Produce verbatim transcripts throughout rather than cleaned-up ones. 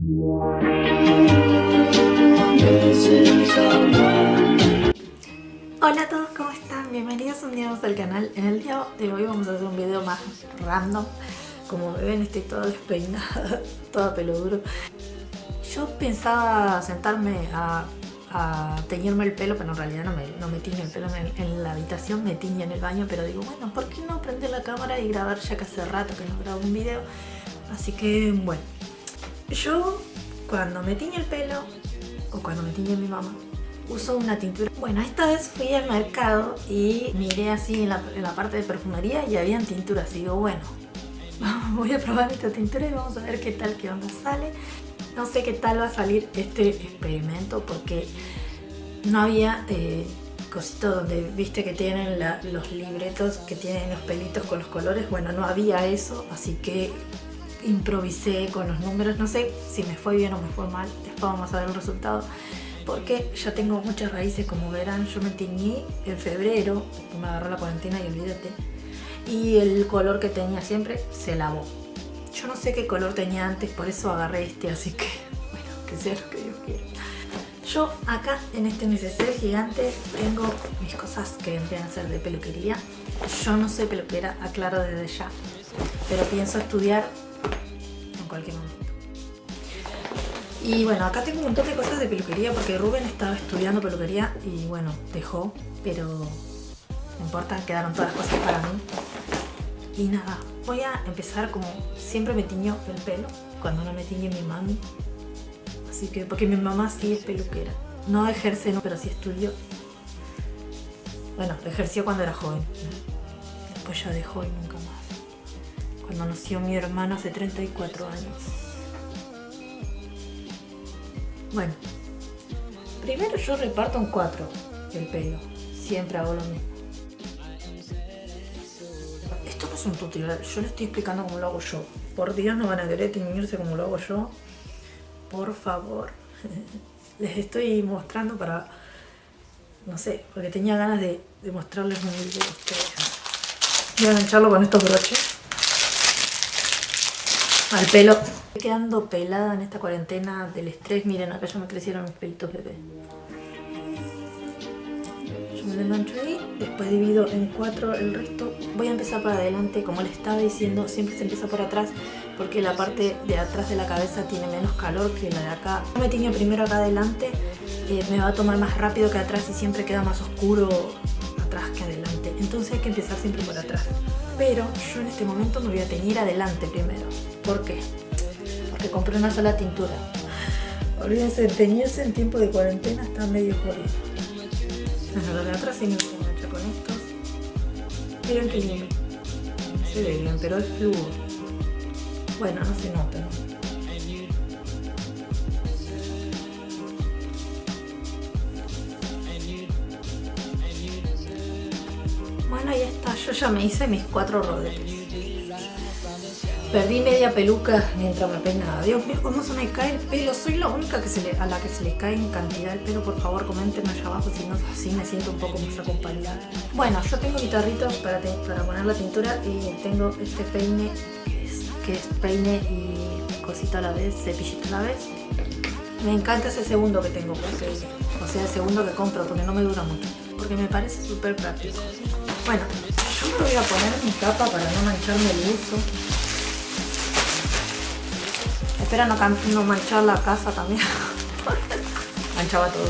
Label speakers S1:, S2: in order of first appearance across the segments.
S1: Hola a todos, ¿cómo están? Bienvenidos un día más al canal. En el día de hoy vamos a hacer un video más random. Como me ven, estoy toda despeinada, toda pelo duro. Yo pensaba sentarme a, a teñirme el pelo, pero en realidad no me, no me tiño el pelo en, en la habitación, me tiño en el baño. Pero digo, bueno, ¿por qué no prender la cámara y grabar, ya que hace rato que no grabo un video? Así que, bueno, yo cuando me tiño el pelo, o cuando me tiñe mi mamá, uso una tintura. Bueno, esta vez fui al mercado y miré así en la, en la parte de perfumería y habían tinturas. Y digo, bueno, voy a probar esta tintura y vamos a ver qué tal, qué onda sale. No sé qué tal va a salir este experimento porque no había eh, cositos donde viste que tienen la, los libretos que tienen los pelitos con los colores. Bueno, no había eso, así que improvisé con los números. No sé si me fue bien o me fue mal, después vamos a ver el resultado. Porque ya tengo muchas raíces, como verán. Yo me teñí en febrero, me agarró la cuarentena y olvídate. Y el color que tenía siempre se lavó. Yo no sé qué color tenía antes, por eso agarré este, así que bueno, que sea lo que Dios quiera. Yo acá en este neceser gigante tengo mis cosas que vendrían a ser de peluquería. Yo no soy peluquera, aclaro desde ya, pero pienso estudiar en cualquier momento. Y bueno, acá tengo un montón de cosas de peluquería porque Rubén estaba estudiando peluquería y bueno, dejó, pero no importa, quedaron todas las cosas para mí. Y nada, voy a empezar como siempre me tiño el pelo cuando no me tiñe mi mami. Así que, porque mi mamá sí es peluquera. No ejerce, no, pero sí estudió. Bueno, ejerció cuando era joven. Después ya dejó y nunca más. Cuando nació mi hermano hace treinta y cuatro años. Bueno, primero yo reparto en cuatro el pelo. Siempre hago lo mismo. Esto no es un tutorial, yo les estoy explicando cómo lo hago yo. Por Dios, no van a querer teñirse como lo hago yo. Por favor. Les estoy mostrando para... No sé, porque tenía ganas de, de mostrarles un video a ustedes. Voy a engancharlo con estos broches al pelo. Estoy quedando pelada en esta cuarentena del estrés. Miren, acá ya me crecieron mis pelitos bebé. Yo me lo engancho ahí, después divido en cuatro el resto. Voy a empezar para adelante, como les estaba diciendo, siempre se empieza por atrás porque la parte de atrás de la cabeza tiene menos calor que la de acá. Yo me tiño primero acá adelante, eh, me va a tomar más rápido que atrás y siempre queda más oscuro atrás que adelante. Entonces hay que empezar siempre por atrás. Pero yo en este momento me voy a teñir adelante primero. ¿Por qué? Porque compré una sola tintura. Olvídense, teñirse en tiempo de cuarentena está medio jodido. Bueno, lo de atrás sí me voy a manchar con estos. Miren qué lindo. No se ve bien, pero es fluo. Bueno, no se nota, ¿no? Bueno, ahí está. Yo ya me hice mis cuatro rodeos. Perdí media peluca mientras me peinaba. Dios mío, cómo se me cae el pelo. Soy la única que se le, a la que se le cae en cantidad el pelo. Por favor, coméntenme allá abajo, si no, así me siento un poco más acompañada. Bueno, yo tengo mi tarrito para, te, para poner la tintura y tengo este peine que es, que es peine y cosita a la vez, cepillito a la vez. Me encanta ese segundo que tengo, porque, o sea, el segundo que compro, porque no me dura mucho. Porque me parece súper práctico. Bueno, yo me voy a poner mi capa para no mancharme el uso. Espero no, no manchar la casa también. Manchaba todo.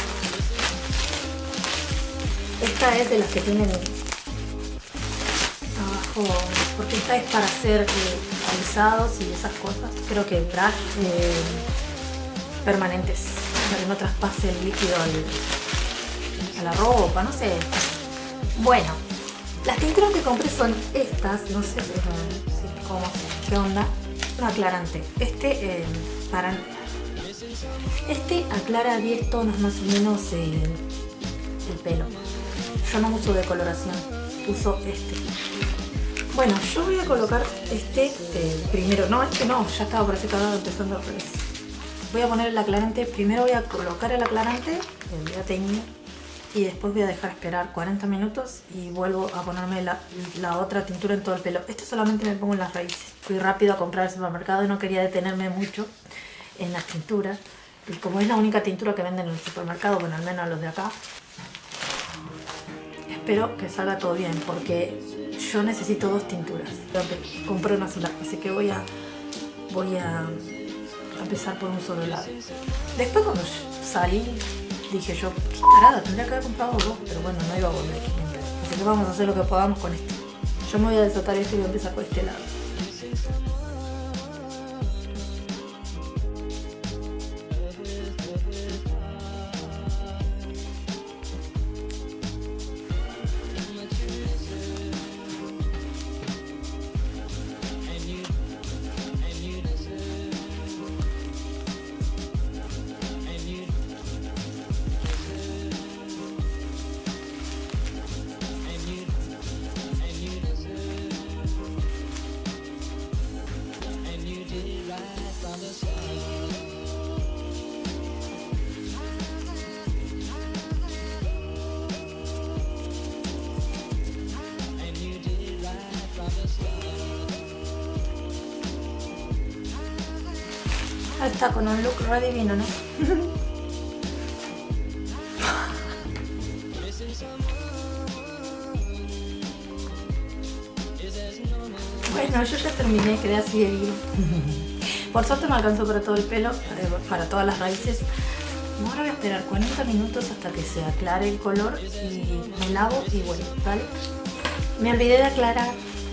S1: Esta es de las que tienen abajo, porque esta es para hacer eh, alisados y esas cosas. Creo que brush eh, permanentes, para que no traspase el líquido al, a la ropa, no sé. Bueno, las tinturas que compré son estas, no sé si, si cómo, qué onda. Un aclarante. Este eh, para este aclara diez tonos más o menos eh, el pelo. Yo no uso decoloración, uso este. Bueno, yo voy a colocar este eh, primero. No, este no, ya estaba por ese lado empezando al revés. Voy a poner el aclarante. Primero voy a colocar el aclarante, voy a teñir y después voy a dejar esperar cuarenta minutos y vuelvo a ponerme la, la otra tintura en todo el pelo. Esto solamente me pongo en las raíces. Fui rápido a comprar al supermercado y no quería detenerme mucho en las tinturas. Y como es la única tintura que venden en el supermercado, bueno, al menos los de acá, espero que salga todo bien, porque yo necesito dos tinturas. Compré una sola, así que voy a, voy a empezar por un solo lado. Después cuando salí, dije yo, qué tarada, tendría que haber comprado dos, pero bueno, no iba a volver siempre. Así que vamos a hacer lo que podamos con esto. Yo me voy a desatar esto y voy a empezar por este lado. Ahí está, con un look re divino, ¿no? Bueno, yo ya terminé, quedé así de vivo. Por suerte me alcanzó para todo el pelo, para todas las raíces. Ahora voy a esperar cuarenta minutos hasta que se aclare el color y me lavo y bueno, ¿vale? Me olvidé de aclarar.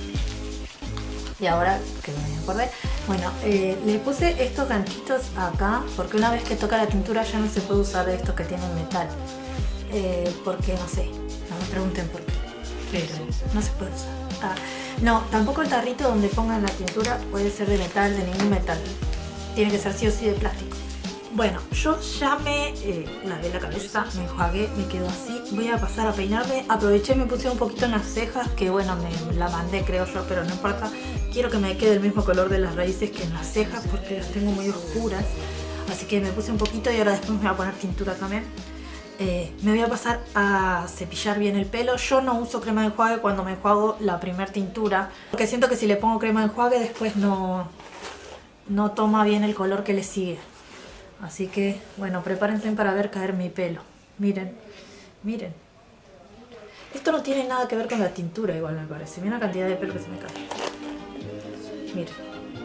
S1: Y ahora que me acordé, bueno, eh, le puse estos ganchitos acá porque una vez que toca la tintura ya no se puede usar de estos que tienen metal. Eh, porque no sé, no me pregunten por qué, pero no se puede usar. Ah, no, tampoco el tarrito donde pongan la tintura puede ser de metal, de ningún metal. Tiene que ser sí o sí de plástico. Bueno, yo ya me eh, lavé la cabeza, me enjuagué, me quedó así. Voy a pasar a peinarme. Aproveché y me puse un poquito en las cejas, que bueno, me la mandé creo yo, pero no importa. Quiero que me quede el mismo color de las raíces que en las cejas porque las tengo muy oscuras. Así que me puse un poquito y ahora después me voy a poner tintura también. Eh, me voy a pasar a cepillar bien el pelo. Yo no uso crema de enjuague cuando me enjuago la primer tintura, porque siento que si le pongo crema de enjuague después no, no toma bien el color que le sigue. Así que, bueno, prepárense para ver caer mi pelo. Miren, miren. Esto no tiene nada que ver con la tintura igual me parece. Miren la cantidad de pelo que se me cae. Miren.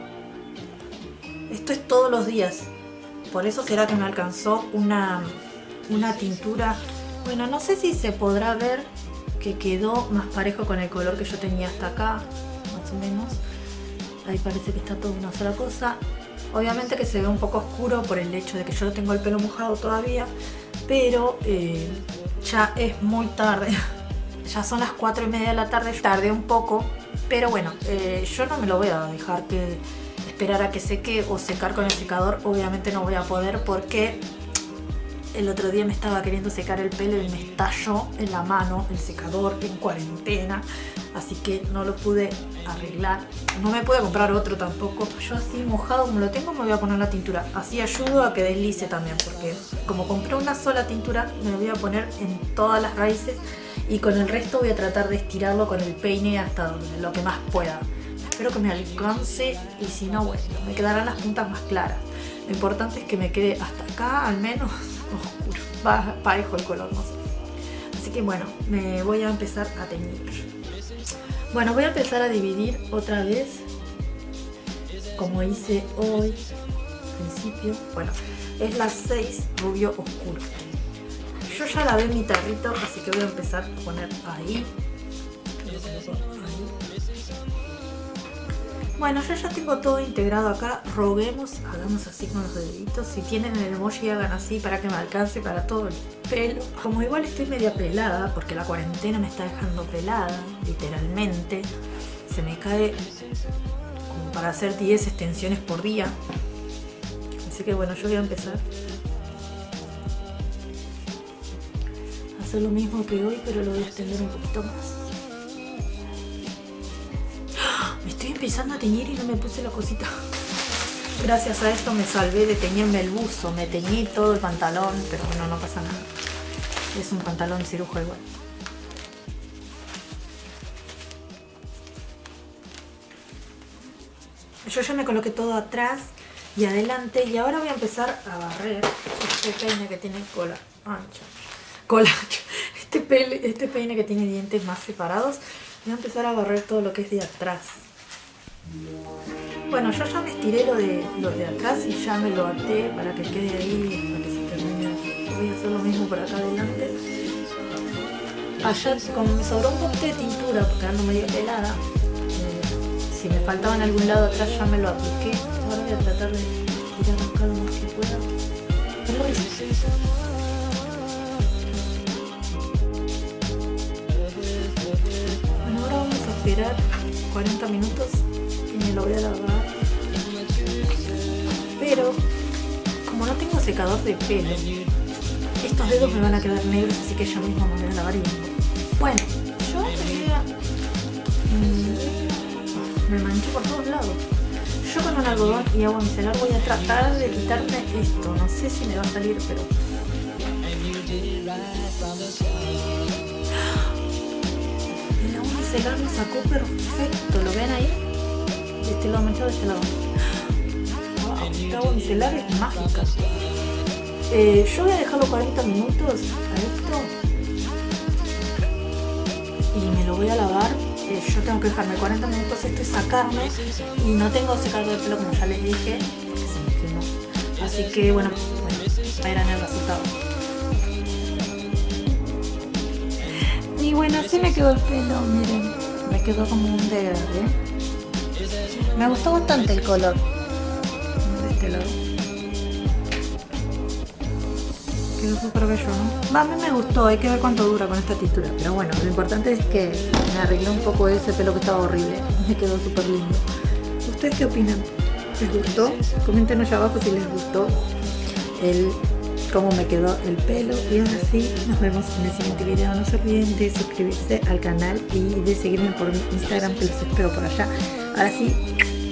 S1: Esto es todos los días. Por eso será que me alcanzó una, una tintura. Bueno, no sé si se podrá ver que quedó más parejo con el color que yo tenía hasta acá. Más o menos. Ahí parece que está toda una sola cosa. Obviamente que se ve un poco oscuro por el hecho de que yo no tengo el pelo mojado todavía, pero eh, ya es muy tarde, ya son las cuatro y media de la tarde, tardé un poco, pero bueno, eh, yo no me lo voy a dejar que esperar a que seque o secar con el secador, obviamente no voy a poder porque el otro día me estaba queriendo secar el pelo y me estalló en la mano el secador en cuarentena, así que no lo pude arreglar. No me pude comprar otro tampoco. Yo así mojado como lo tengo me voy a poner la tintura. Así ayudo a que deslice también, porque como compré una sola tintura me voy a poner en todas las raíces y con el resto voy a tratar de estirarlo con el peine hasta donde, lo que más pueda. Espero que me alcance y si no, bueno, me quedarán las puntas más claras. Lo importante es que me quede hasta acá al menos oscuro, va parejo el color, no sé. Así que bueno, me voy a empezar a teñir. Bueno, voy a empezar a dividir otra vez, como hice hoy, al principio. Bueno, es las seis rubio oscuro. Yo ya lavé mi tarrito, así que voy a empezar a poner ahí. Bueno, yo ya tengo todo integrado acá. Roguemos, hagamos así con los deditos. Si tienen el emoji, hagan así para que me alcance para todo el pelo. Como igual estoy media pelada, porque la cuarentena me está dejando pelada, literalmente. Se me cae como para hacer diez extensiones por día. Así que bueno, yo voy a empezar a hacer lo mismo que hoy, pero lo voy a extender un poquito más. Me estoy empezando a teñir y no me puse la cosita. Gracias a esto me salvé de teñirme el buzo. Me teñí todo el pantalón, pero bueno, no pasa nada. Es un pantalón cirujo igual. Yo ya me coloqué todo atrás. y adelante. Y ahora voy a empezar a barrer este peine que tiene cola ancha. Cola ancha. Este, pele, este peine que tiene dientes más separados. Voy a empezar a barrer todo lo que es de atrás. Bueno, yo ya me estiré lo de, lo de atrás y ya me lo até para que quede ahí, para que se termine. Voy a hacer lo mismo por acá adelante. Allá, como me sobró un poquito de tintura porque ando medio pelada, eh, si me faltaba en algún lado atrás ya me lo apliqué. Ahora voy a tratar de ir arrancar lo más que pueda. Pero lo hice. Bueno, ahora vamos a esperar cuarenta minutos y me lo voy a lavar. Pero como no tengo secador de pelo, estos dedos me van a quedar negros, así que yo mismo me voy a lavar y vengo. Bueno, yo me, mmm, me manché por todos lados. Yo con un algodón y agua micelar voy a tratar de quitarme esto. No sé si me va a salir, pero... El agua micelar me sacó perfecto. ¿Lo ven ahí? De este lado manchado, de este lado. Wow, esta agua micelar es mágica. Eh, yo voy a dejarlo cuarenta minutos a esto y me lo voy a lavar. Eh, yo tengo que dejarme cuarenta minutos esto y sacarme, y no tengo secador de pelo como ya les dije porque se me quemó. Así que bueno, bueno, verán el resultado. Y bueno, así me quedó el pelo, miren, me quedó como un degradé. Me gustó bastante el color de este lado. Quedó súper bello, ¿no? Va, a mí me gustó, hay que ver cuánto dura con esta tintura. Pero bueno, lo importante es que me arreglé un poco ese pelo que estaba horrible. Me quedó súper lindo. ¿Ustedes qué opinan? ¿Les gustó? Comenten allá abajo si les gustó el cómo me quedó el pelo. Y ahora sí, nos vemos en el siguiente video. No se olviden de suscribirse al canal y de seguirme por Instagram, que los espero por allá. Ahora sí,